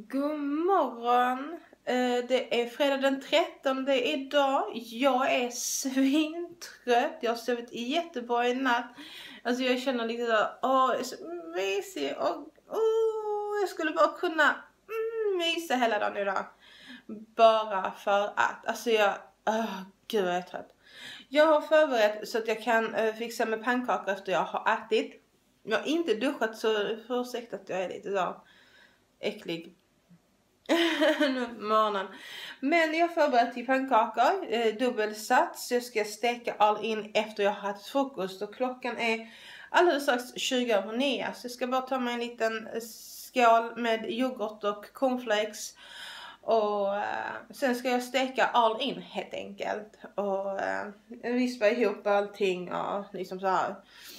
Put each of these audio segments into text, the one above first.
God morgon. Det är fredag den 13 idag. Jag är svintrött. Jag har sovit jättebra i natt. Alltså jag känner lite där, jag är så mysig. Jag skulle bara kunna mysa hela dagen idag. Bara för att. Alltså gud vad jag är trött. Jag har förberett så att jag kan fixa med pannkakor efter jag har ätit. Jag har inte duschat, så ursäkta att jag är lite så äcklig nu på morgonen. Men jag har förberett till pannkakor, dubbelsats. Jag ska steka all in efter jag har ätit frukost. Och klockan är alldeles strax 20:09. Så jag ska bara ta mig en liten skål med yoghurt och cornflakes. Och sen ska jag steka all in helt enkelt. Och vispa ihop allting och liksom så här.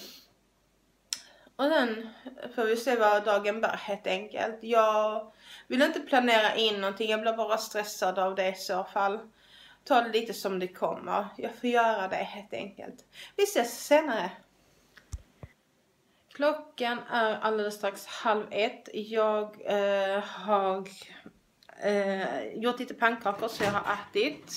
Och sen får vi se vad dagen bär helt enkelt. Jag vill inte planera in någonting. Jag blir bara stressad av det i så fall. Ta det lite som det kommer. Jag får göra det helt enkelt. Vi ses senare. Klockan är alldeles strax 12:30. Jag har gjort lite pannkakor så jag har ätit.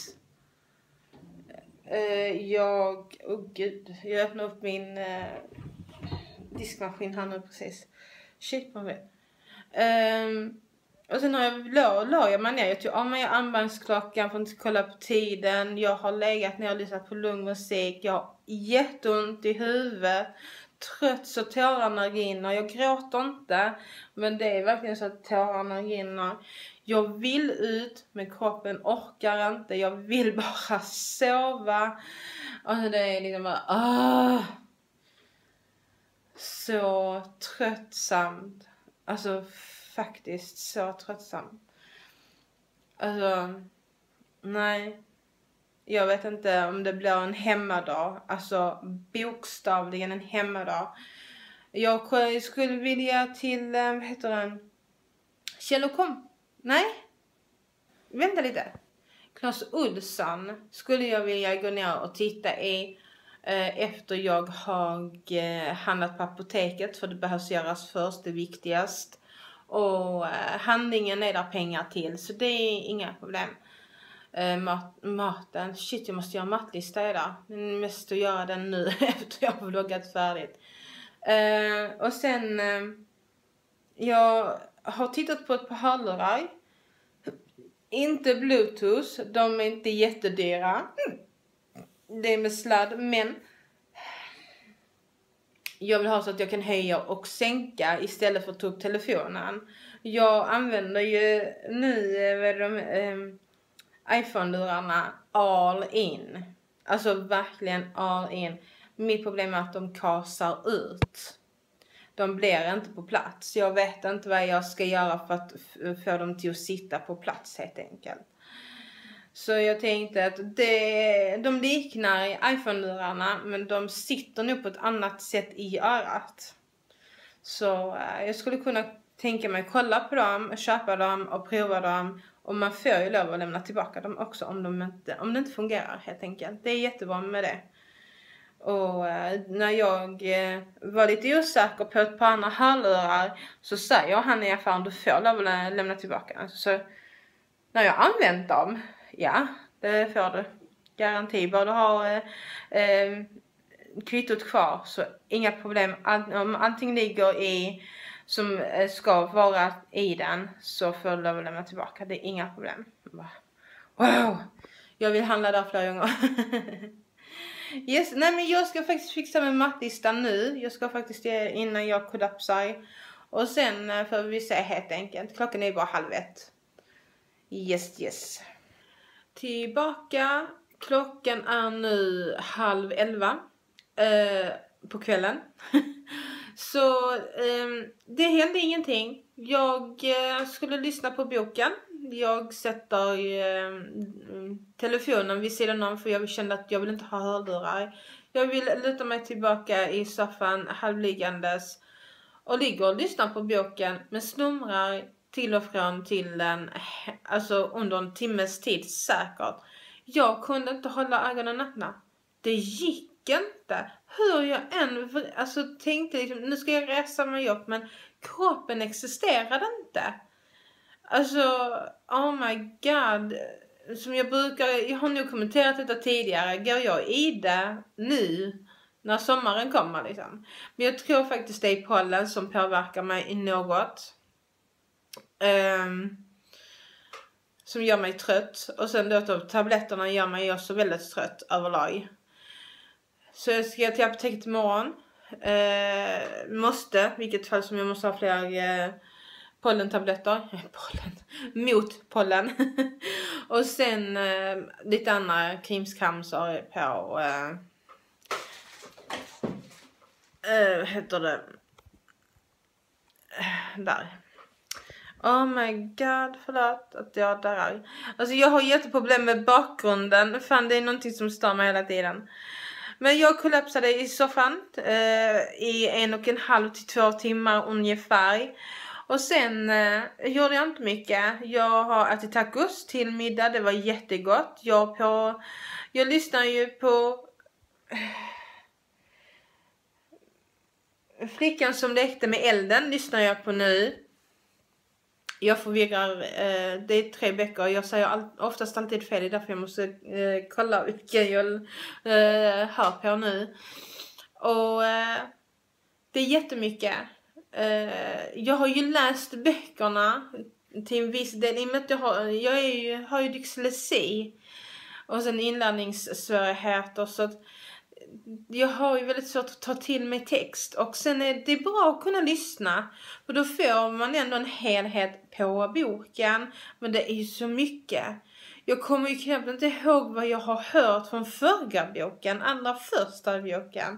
Jag öppnar upp min diskmaskin här nu precis. Shit vad vet. Och sen har la jag mig ner. Jag tog av mig armbandsklockan för att inte kolla på tiden. Jag har legat ner och lyssnat på lugn musik. Jag har jätteont i huvudet. Trött så tårarna rinner. Jag gråter inte. Men det är verkligen så att tårarna rinner. Jag vill ut men kroppen orkar inte. Jag vill bara sova. Och det är liksom bara så tröttsamt. Alltså faktiskt så tröttsamt. Alltså nej. Jag vet inte om det blir en hemmadag. Alltså bokstavligen en hemmadag. Jag skulle vilja till, vad heter den? Kjell & Com. Nej. Vänta lite. Clas Ohlson skulle jag vilja gå ner och titta i. Efter jag har handlat på apoteket. För det behövs göras först, det är viktigast. Och handlingen är där pengar till. Så det är inga problem. Maten. Shit, jag måste göra matlista idag. Jag måste göra den nu efter jag har vloggat färdigt. Och sen jag har tittat på ett par hörlurar. Inte Bluetooth. De är inte jättedyra. Det är med sladd, men jag vill ha så att jag kan höja och sänka istället för att ta upp telefonen. Jag använder ju nu iPhone-lurarna all in. Alltså verkligen all in. Mitt problem är att de kasar ut. De blir inte på plats. Jag vet inte vad jag ska göra för att få dem till att sitta på plats helt enkelt. Så jag tänkte att de liknar iPhone-lurarna, men de sitter nog på ett annat sätt i örat. Så jag skulle kunna tänka mig kolla på dem, köpa dem och prova dem. Och man får ju lov att lämna tillbaka dem också om det inte fungerar helt enkelt. Det är jättebra med det. Och när jag var lite osäker på ett par andra hörlurar så säger han i affären, du får lov att lämna tillbaka. Så när jag använt dem, ja, det får du. Garanti. Bara du har kvittot kvar så inga problem. Om allting ligger i som ska vara i den så får du lov att lämna tillbaka. Det är inga problem. Wow! Jag vill handla där flera gånger. Yes, nej men jag ska faktiskt fixa med mattlistan nu. Jag ska faktiskt det innan jag kollapsar. Och sen får vi se helt enkelt. Klockan är bara 12:30. Yes. Tillbaka. Klockan är nu 10:30 på kvällen. Så det hände ingenting. Jag skulle lyssna på boken. Jag sätter telefonen vid sidan om för jag kände att jag vill inte ha hörlurar. Jag vill luta mig tillbaka i soffan halvliggandes och ligger och lyssnar på boken men slumrar till och från till den, alltså under en timmes tid säkert. Jag kunde inte hålla ögonen öppna. Det gick inte. Hur jag än tänkte liksom, nu ska jag resa mig upp, men kroppen existerade inte. Alltså, oh my god. Som jag har nog kommenterat detta tidigare. Går jag i det nu när sommaren kommer liksom? Men jag tror faktiskt det är pollen som påverkar mig i något. Som gör mig trött. Och sen då tabletterna gör mig också väldigt trött överlag. Så jag ska till apoteket imorgon. Vilket fall som jag måste ha fler pollentabletter. Mot pollen. Och sen lite andra krimskramsor på heter det där. Oh my god, förlåt att jag där. Alltså jag har jätteproblem med bakgrunden. Fan, det är någonting som stör mig hela tiden. Men jag kollapsade i soffan i 1,5 till 2 timmar ungefär. Och sen gjorde jag inte mycket. Jag har ätit tacos till middag. Det var jättegott. Jag lyssnar ju på Flickan som lekte med elden. Lyssnar jag på nu. Jag förvirrar, det är 3 böcker. Jag säger oftast alltid fel. Det är därför jag måste kolla vilken jag hör på nu. Och det är jättemycket. Jag har ju läst böckerna till en viss del. I och med att jag har ju dyslexi. Och sen inlärningssvårigheter. Så att jag har ju väldigt svårt att ta till mig text. Och sen är det bra att kunna lyssna. För då får man ändå en helhet på boken. Men det är ju så mycket. Jag kommer ju knappt inte ihåg vad jag har hört från förra boken. Allra första boken.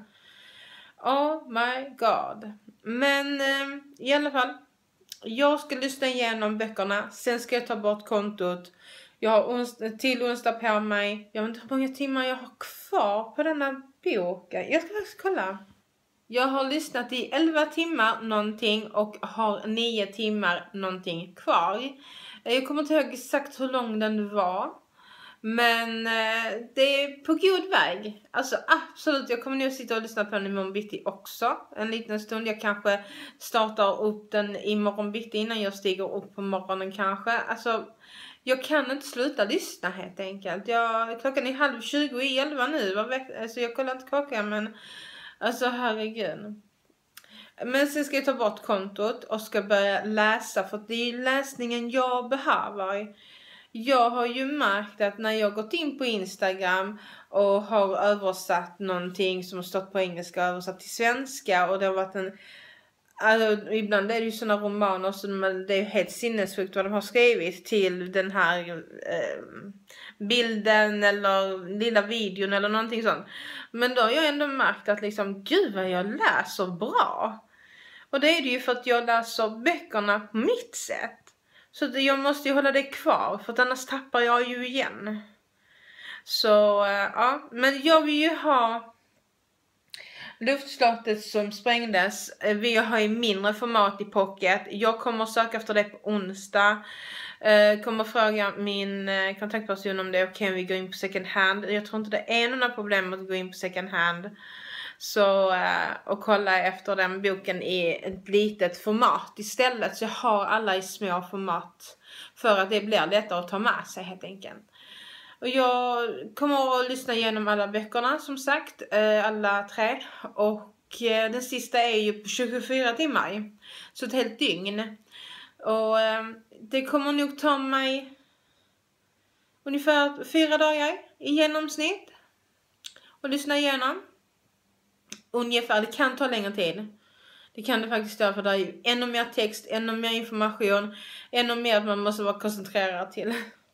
Oh my god. Men i alla fall. Jag ska lyssna igenom böckerna. Sen ska jag ta bort kontot. Jag har till onsdag på mig. Jag vet inte hur många timmar jag har kvar på denna boken. Jag ska faktiskt kolla. Jag har lyssnat i 11 timmar någonting och har 9 timmar någonting kvar. Jag kommer inte ihåg exakt hur lång den var. Men det är på god väg. Alltså absolut, jag kommer nog sitta och lyssna på den imorgon bitti också. En liten stund. Jag kanske startar upp den imorgon bitti innan jag stiger upp på morgonen kanske. Alltså, jag kan inte sluta lyssna helt enkelt. Klockan är 22:30 nu. Alltså jag kollar inte klockan, men alltså herregud. Men sen ska jag ta bort kontot och ska börja läsa. För det är ju läsningen jag behöver. Jag har ju märkt att när jag gått in på Instagram och har översatt någonting som har stått på engelska och översatt till svenska. Och det har varit alltså, ibland är det ju sådana romaner som det är helt sinnessjukt vad de har skrivit till den här bilden eller lilla videon eller någonting sånt. Men då har jag ändå märkt att liksom, gud vad jag läser bra. Och det är det ju för att jag läser böckerna på mitt sätt. Så jag måste ju hålla det kvar, för att annars tappar jag ju igen. Så ja, men jag vill ju ha luftslottet som sprängdes. Vi har ju mindre format i pocket. Jag kommer söka efter det på onsdag. Kommer fråga min kontaktperson om det är okej om vi går in på second hand. Jag tror inte det är några problem att gå in på second hand. Så och kolla efter den boken i ett litet format istället. Så jag har alla i små format. För att det blir lättare att ta med sig helt enkelt. Och jag kommer att lyssna igenom alla böckerna som sagt. Alla 3. Och den sista är ju på 24 timmar. Så ett helt dygn. Och det kommer nog ta mig ungefär 4 dagar i genomsnitt. Och lyssna igenom. Ungefär, det kan ta längre tid. Det kan det faktiskt göra, för det är ju ännu mer text, ännu mer information, ännu mer att man måste vara koncentrerad till.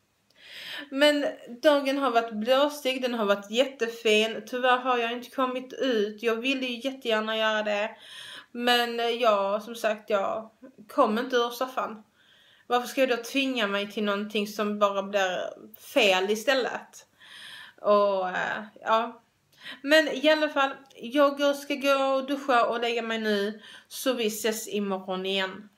Men dagen har varit blåsig, den har varit jättefin. Tyvärr har jag inte kommit ut. Jag ville ju jättegärna göra det. Men som sagt, jag kom inte ur soffan. Varför ska jag då tvinga mig till någonting som bara blir fel istället? Och ja. Men i alla fall, jag ska gå och duscha och lägga mig nu. Så vi ses imorgon igen.